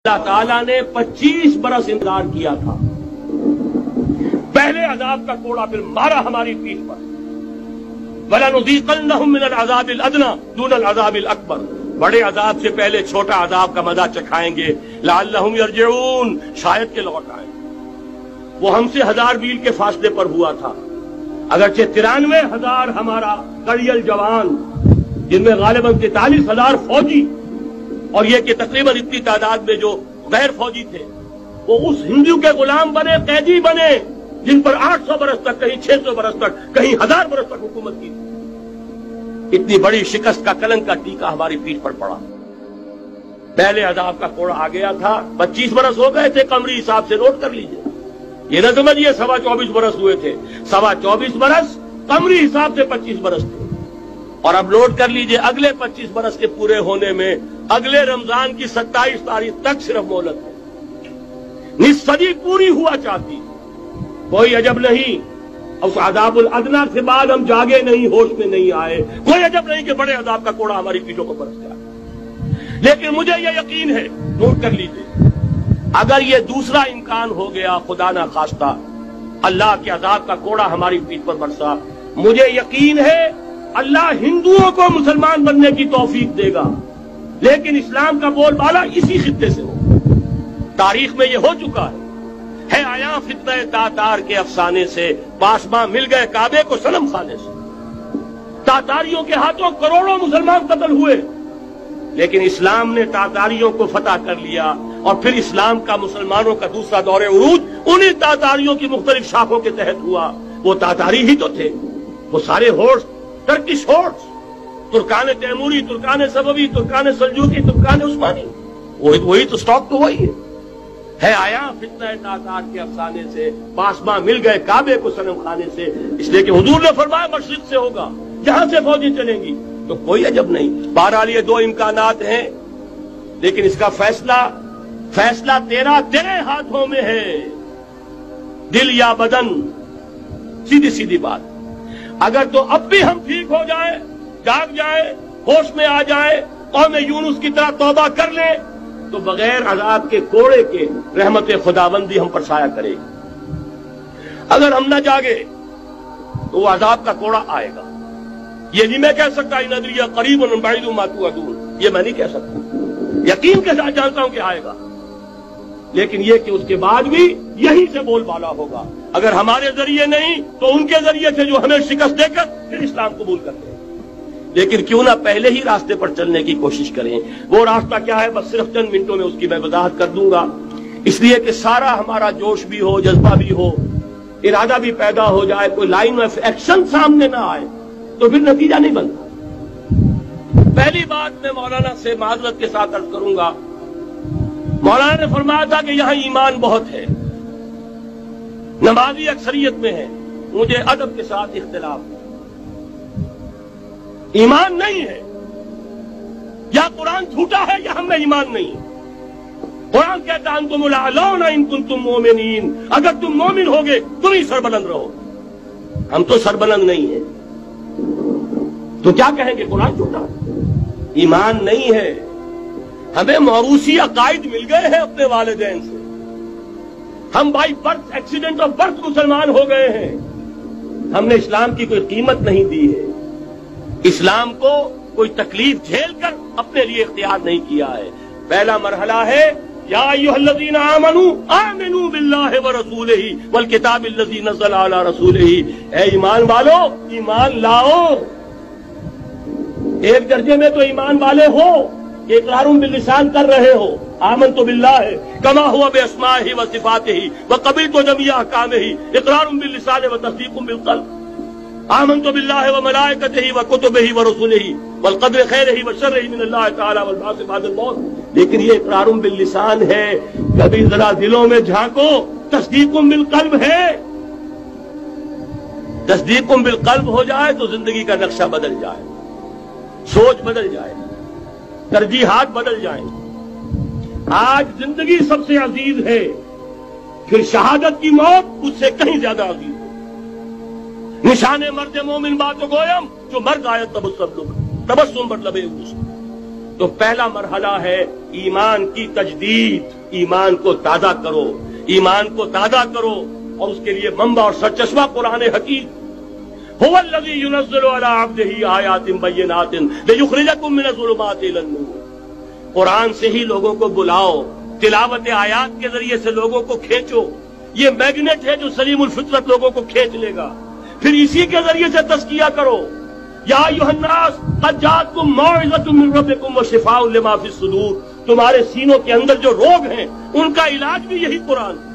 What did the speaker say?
اللہ تعالیٰ نے 25 برس انتظار کیا تھا. پہلے عذاب کا کوڑا پھر مارا ہماری پیٹھ پر. وَلَنُذِيقَنَّهُم مِّنَ الْعَذَابِ الْأَدْنَىٰ دُونَ الْعَذَابِ الْأَكْبَرِ. بڑے عذاب سے پہلے چھوٹا عذاب کا مزہ چکھائیں گے. لَعَلَّهُمْ يَرْجِعُونَ شاید کہ لوٹ آئیں. وہ ہم سے 1000 میل کے فاصلے پر ہوا تھا. اگرچہ 93,000 ہمارا کڑیل جوان، جن میں غالباً 43,000 فوجی، اور یہ کہ تقریباً اتنی تعداد میں جو غیر فوجی تھے، وہ اس ہندو کے غلام بنے، قیدی بنے، جن پر 800 برس تک، کہیں 600 برس تک، کہیں 1000 برس تک حکومت کی تھی. اتنی بڑی شکست کا کلنک کا ٹیکہ ہماری پیٹھ پر پڑا. پہلے عذاب کا کوڑا آ گیا تھا. 25 برس ہو گئے تھے قمری حساب سے، نوٹ کر لیجئے. یہ نہ سمجھیے 24.25 برس ہوئے تھے. 24.25 برس قمری حساب سے 25 برس تھے. اور اب نوٹ کر لیجئے اگلے 25 برس کے پورے ہونے میں اگلے رمضان کی 27 تاریخ تک صرف مہلت ہے. نصف صدی پوری ہوا چاہتی. کوئی عجب نہیں اس عذاب الادنا سے بعد ہم جاگے نہیں، ہوش میں نہیں آئے. کوئی عجب نہیں کہ بڑے عذاب کا کوڑا ہماری پیٹھوں کو برس گیا. لیکن مجھے یہ یقین ہے، نوٹ کر لیجئے، اگر یہ دوسرا امکان ہو گیا، خدا نہ خواستہ اللہ کے عذاب کا کوڑا ہماری پیٹھ پر برسا، مجھے یقین ہے اللہ ہندوؤں کو مسلمان بننے کی توفیق دے گا. لیکن اسلام کا بول بالا اسی خطے سے ہو. تاریخ میں یہ ہو چکا ہے آیا فتنہ تاتار کے افسانے سے، پاسباں مل گئے کعبے کو صنم خانے سے. تاتاریوں کے ہاتھوں کروڑوں مسلمان قتل ہوئے، لیکن اسلام نے تاتاریوں کو فتح کر لیا. اور پھر اسلام کا مسلمانوں کا دوسرا دور عروج انہی تاتاریوں کی مختلف شاخوں کے تحت ہوا. وہ تاتاری ہی تو تھے، وہ سارے ہورس، ٹرکش ہورس، ترکان تیموری، ترکان صفوی، ترکان سلجوقی، ترکان عثمانی، وہی تو سٹاک تو وہی ہے آیا فتنہ تاتار کے افسانے سے، پاسباں مل گئے کعبے کو صنم خانے سے. اس لیے کہ حضور نے فرمایا مشرق سے ہوگا، جہاں سے فوجیں چلیں گی. تو کوئی عجب نہیں. بہرحال یہ 2 امکانات ہیں، لیکن اس کا فیصلہ تیرے ہاتھوں میں ہے. دل یا بدن، سیدھی بات. اگر تو اب بھی ہم ٹھیک ہو جائیں، جاگ جائیں، ہوش میں آ جائیں، قوم یونس کی طرح توبہ کر لیں، تو بغیر عذاب کے کوڑے کے رحمت خداوندی ہم پر سایہ کرے گی. اگر ہم نہ جاگے تو وہ عذاب کا کوڑا آئے گا. یہ نہیں میں کہہ سکتا ان ادری قریب بعید ما توعدون، یہ میں نہیں کہہ سکتا. یقین کے ساتھ جانتا ہوں کہ آئے گا، لیکن یہ کہ اس کے بعد بھی یہی سے بول بالا ہوگا. اگر ہمارے ذریعے نہیں تو ان کے ذریعے سے جو ہمیں شکست دے کر پھر اسلام قبول کرتے ہیں. لیکن کیوں نہ پہلے ہی راستے پر چلنے کی کوشش کریں. وہ راستہ کیا ہے، بس صرف چند منٹوں میں اس کی میں وضاحت کر دوں گا، اس لیے کہ سارا ہمارا جوش بھی ہو، جذبہ بھی ہو، ارادہ بھی پیدا ہو جائے، کوئی لائن آف ایکشن سامنے نہ آئے تو پھر نتیجہ نہیں بنتا. پہلی بات میں مولانا سے معذرت کے ساتھ عرض کروں گا. مولانا نے فرمایا تھا کہ یہاں ایمان بہت ہے، نمازی اکثریت میں ہے. مجھے ادب کے ساتھ اختلاف ہے. ایمان نہیں ہے، یا قرآن جھوٹا ہے یا ہم میں ایمان نہیں ہے. قرآن کہتا ہے انتم الاعلون ان کنتم مومنین، اگر تم مومن ہوگے تم ہی سربلند رہو. ہم تو سربلند نہیں ہیں، تو کیا کہیں گے قرآن جھوٹا ہے؟ ایمان نہیں ہے. ہمیں موروثی عقائد مل گئے ہیں اپنے والدین سے. ہم by birth, accident of birth مسلمان ہو گئے ہیں. ہم نے اسلام کی کوئی قیمت نہیں دی ہے. اسلام کو کوئی تکلیف جھیل کر اپنے لیے اختیار نہیں کیا ہے. پہلا مرحلہ ہے یا ایھا الذین آمنوا آمنوا باللہ ورسولہ والکتاب الذی نزل علی رسولہ. اے ایمان والو ایمان لاؤ. ایک درجے میں تو ایمان والے ہو کہ اقرار باللسان کر رہے ہو، آمنت باللہ کما ہوا باسمائہ وصفاتہ وقبلت جمیع احکامہ، اقرار باللسان وتصدیق بالقلب. آمنت باللہ وملائکتہ وکتبہ ورسلہ والقدر خیرہ وشرہ من اللہ تعالی والبعث بعد الموت. لیکن یہ اقرار باللسان ہے، کبھی ذرا دلوں میں جھانکو. تصدیق بالقلب ہے. تصدیق بالقلب ہو جائے تو زندگی کا نقشہ بدل جائے، سوچ بدل جائے، ترجیحات بدل جائیں. آج زندگی سب سے عزیز ہے، پھر شہادت کی موت اس سے کہیں زیادہ عزیز ہے. نشان مرد مومن بات گویم جو مرد آیت تبسم بر لب اوست. تو پہلا مرحلہ ہے ایمان کی تجدید، ایمان کو تازہ کرو، ایمان کو تازہ کرو، اور اس کے لیے منبع اور سرچشمہ قرآن حکیم۔ هو الذی ينزل على عبده آیات بینات لیخرجکم من الظلمات الى النور۔ قرآن سے ہی لوگوں کو بلاؤ، تلاوت آیات کے ذریعے سے لوگوں کو کھینچو، یہ میگنیٹ ہے جو سلیم الفطرت لوگوں کو کھینچ لے گا۔ پھر اسی کے ذریعے سے تزکیہ کرو، یا ایھا الناس قد جاءتکم موعظۃ من ربکم وشفاء لما فی الصدور، تمہارے سینوں کے اندر جو روگ ہیں ان کا علاج بھی یہی قرآن ہے۔